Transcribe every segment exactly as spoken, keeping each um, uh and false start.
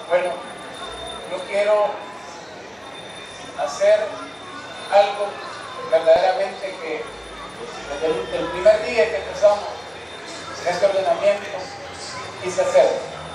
Bueno, yo quiero hacer algo verdaderamente que desde el, desde el primer día que empezamos este ordenamiento quise hacer.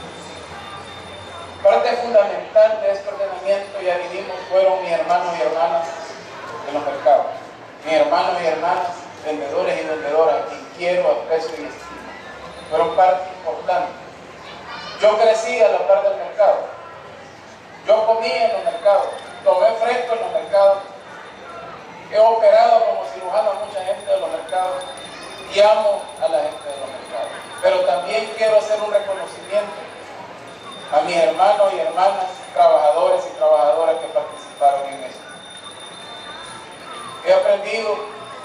Parte fundamental de este ordenamiento, ya dijimos, fueron mis hermanos y hermanas en los mercados. Mis hermanos y hermanas, vendedores y vendedoras, a quien quiero, aprecio y estimo. Fueron parte importante. Yo crecí a la par del mercado. Yo comía en los mercados, tomé fresco en los mercados. He operado como cirujano a mucha gente de los mercados y amo a la gente de los mercados. Pero también quiero hacer un reconocimiento a mis hermanos y hermanas, trabajadores y trabajadoras que participaron en esto. He aprendido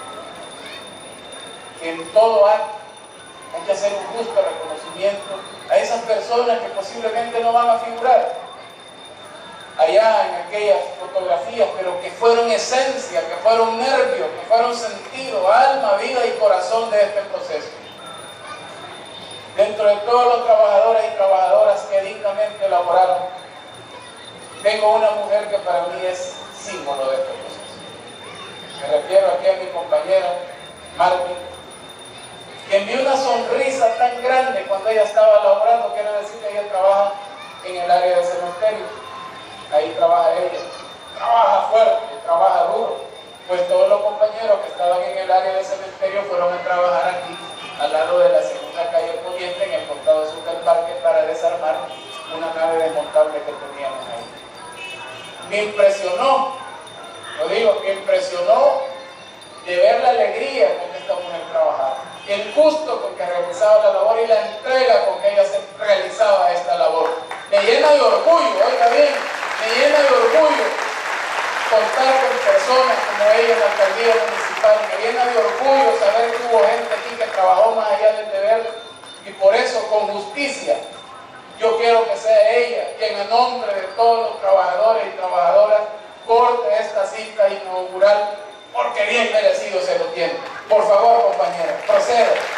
que en todo acto hay que hacer un justo reconocimiento a esas personas que posiblemente no van a figurar allá en aquellas fotografías, pero que fueron esencia, que fueron nervios, que fueron sentido, alma, vida y corazón de este proceso. Dentro de todos los trabajadores y trabajadoras que dignamente elaboraron, tengo una mujer que para mí es símbolo de este proceso. Me refiero aquí a mi compañera Marvin, que envió una sonrisa tan grande cuando ella estaba elaborando. Quiero decir que ella trabaja en el área de cementerio. Ahí trabaja ella, trabaja fuerte, trabaja duro. Pues todos los compañeros que estaban en el área de cementerio fueron a trabajar aquí, al lado de la segunda calle Poniente, en el costado sur del parque, para desarmar una nave desmontable que teníamos ahí. Me impresionó, lo digo, me impresionó de ver la alegría con que esta mujer trabajaba, el gusto con que realizaba la labor y la entrega con que ella se realizaba esta labor. Me llena de orgullo, oiga bien, me llena de orgullo contar con personas como ella en la alcaldía municipal. Me llena de orgullo saber que hubo gente aquí que trabajó más allá del deber, y por eso, con justicia, yo quiero que sea ella quien, en nombre de todos los trabajadores y trabajadoras, corte esta cita inaugural, porque bien merecido se lo tiene. Por favor, compañera, proceda.